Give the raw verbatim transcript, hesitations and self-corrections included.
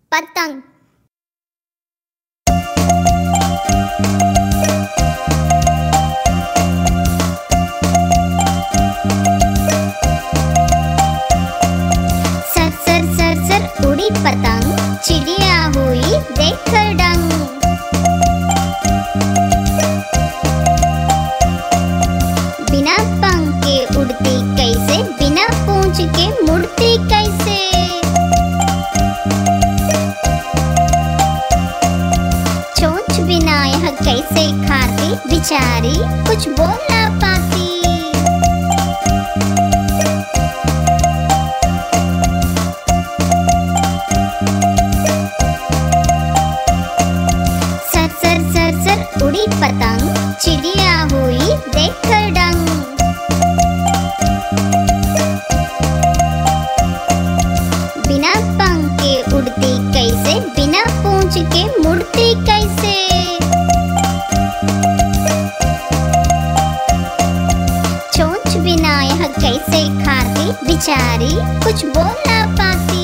पतंग। Sir sir sir sir उड़ी पतंग, चिड़िया हुई देख कर दंग। बिना पंख के उड़ती कैसे, बिना पूंछ के मुड़ती कैसे। चोंच बिना यह कैसे खाती, बेचारी कुछ बोल ना पाती। सर सर सर सर उड़ी पतंग, चिड़िया हुई देख कर दंग। बिना पंख के उड़ती कैसे, बिना पूंछ के मुड़ती कैसे। चोंच बिना यह कैसे खाती, बेचारी कुछ बोल ना पाती।